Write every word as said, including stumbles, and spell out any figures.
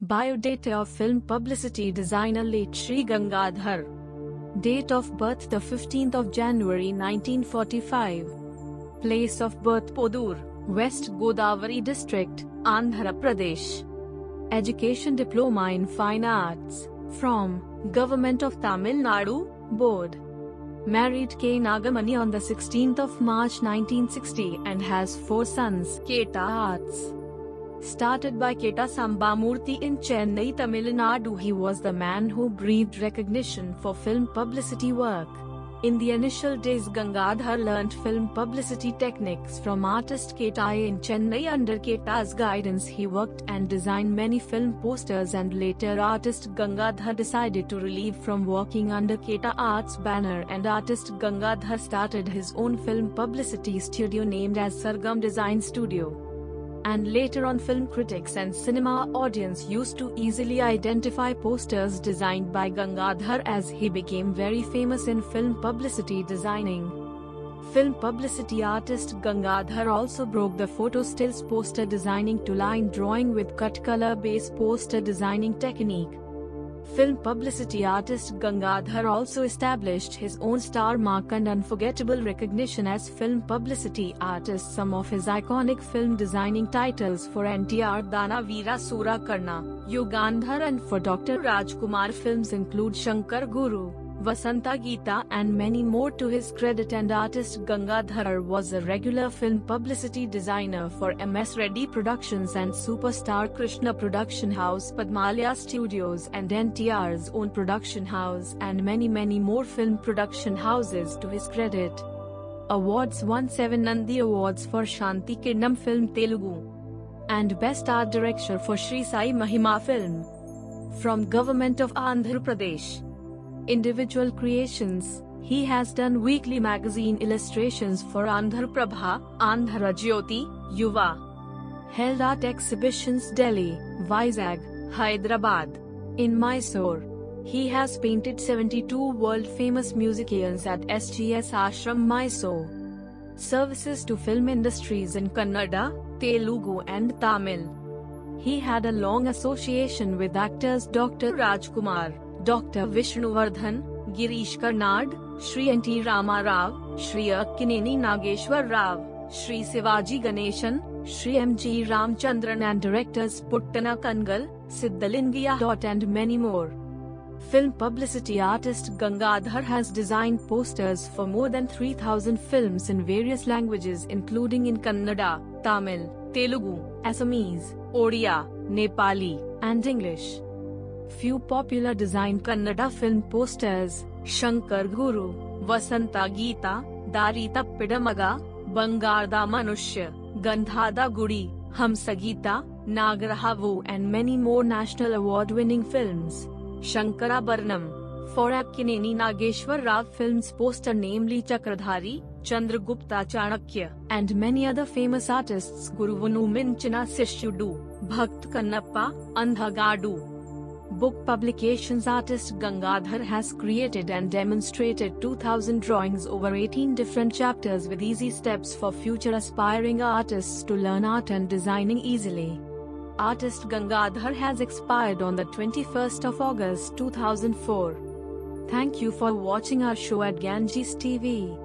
Biodata of film publicity designer late Sri Gangadhar. Date of birth the fifteenth of January nineteen forty-five. Place of birth Podur, West Godavari district, Andhra Pradesh. Education diploma in fine arts from Government of Tamil Nadu Board. Married K. Nagamani on the sixteenth of March nineteen sixty and has four sons. Keta Arts. Started by Keta Sambamurthy in Chennai, Tamil Nadu, he was the man who breathed recognition for film publicity work. In the initial days, Gangadhar learnt film publicity techniques from artist Keta in Chennai. Under Keta's guidance, he worked and designed many film posters, and later artist Gangadhar decided to relieve from working under Keta Arts banner, and artist Gangadhar started his own film publicity studio named as Sargam Design Studio. And later on, film critics and cinema audience used to easily identify posters designed by Gangadhar, as he became very famous in film publicity designing. Film publicity artist Gangadhar also broke the photo stills poster designing to line drawing with cut color base poster designing technique. Film publicity artist Gangadhar also established his own star mark and unforgettable recognition as film publicity artist. Some of his iconic film designing titles for N T R Dana Veera Sura Karna, Yugandhar, and for Doctor Rajkumar films include Shankar Guru, Vasanta Geeta, and many more to his credit. And artist Gangadhar was a regular film publicity designer for M S Reddy Productions and Superstar Krishna Production House, Padmalaya Studios, and N T R's own production house, and many many more film production houses to his credit. Awards won seven Nandi Awards for Shanti Kiranam film Telugu, and Best Art Director for Sri Sai Mahima film. From Government of Andhra Pradesh. Individual creations. He has done weekly magazine illustrations for Andhra Prabha, Andhra Jyoti, Yuva. Held art exhibitions Delhi, Vizag, Hyderabad. In Mysore. He has painted seventy-two world-famous musicians at S G S Ashram, Mysore. Services to film industries in Kannada, Telugu and Tamil. He had a long association with actors Doctor Rajkumar, Doctor Vishnuvardhan, Girish Karnad, Shri N T Rama Rao, Shri Akkineni Nageshwar Rao, Shri Sivaji Ganeshan, Shri M G Ramchandran, and directors Puttana Kangal, Siddhalingaya. And many more. Film publicity artist Gangadhar has designed posters for more than three thousand films in various languages including in Kannada, Tamil, Telugu, Assamese, Odia, Nepali, and English. Few popular designed Kannada film posters: Shankar Guru, Vasanta Geeta, Dari Tappida Maga, Bangarda Manushya, Gandhada Gudi, Hamsageeta, Nagarahavu, and many more national award-winning films. Shankarabharanam. For Akkineni Nageshwar Rao films poster namely Chakradhari, Chandragupta Chanakya, and many other famous artists Guruvanu Minchina Sishyudu, Bhakt Kannappa, Andhagadu. Book publications artist Gangadhar has created and demonstrated two thousand drawings over eighteen different chapters with easy steps for future aspiring artists to learn art and designing easily. Artist Gangadhar has expired on the twenty-first of August two thousand four. Thank you for watching our show at Ganges T V.